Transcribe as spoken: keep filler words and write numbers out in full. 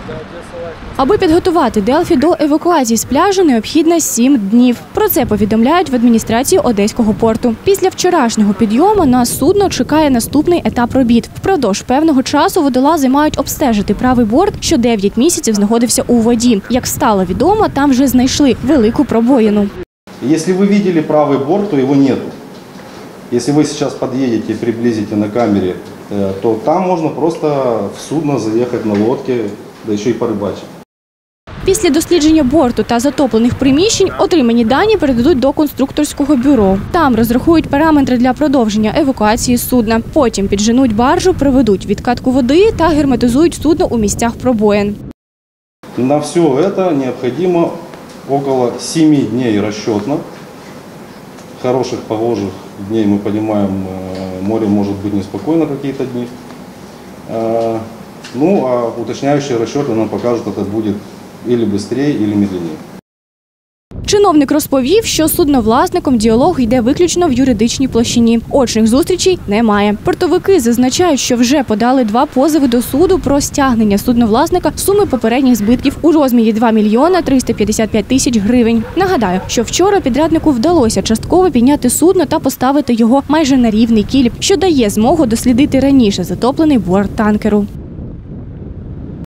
Аби підготувати Делфі до евакуації з пляжу, необхідно сім днів. Про це повідомляють в адміністрації Одеського порту. Після вчорашнього підйому на судно чекає наступний етап робіт. Впродовж певного часу водолази мають обстежити правий борт, що дев'ять місяців знаходився у воді. Як стало відомо, там вже знайшли велику пробоїну. Якщо ви бачили правий борт, то його немає. Якщо ви зараз під'їдете і приблизите на камері, то там можна просто в судно заїхати на лодці, да ще й порибачити. Після дослідження борту та затоплених приміщень отримані дані передадуть до конструкторського бюро. Там розрахують параметри для продовження евакуації судна. Потім підженуть баржу, проведуть відкатку води та герметизують судно у місцях пробоїн. На все це необхідно около семи днів розчетно. Хороших погожих дней, мы понимаем, море может быть неспокойно какие-то дни. Ну, а уточняющие расчеты нам покажут, это будет или быстрее, или медленнее. Чиновник розповів, що з судновласником діалог йде виключно в юридичній площині. Очних зустрічей немає. Портовики зазначають, що вже подали два позови до суду про стягнення судновласника суми попередніх збитків у розмірі два мільйони триста п'ятдесят п'ять тисяч гривень. Нагадаю, що вчора підряднику вдалося частково підняти судно та поставити його майже на рівний кіль, що дає змогу дослідити раніше затоплений борт танкеру.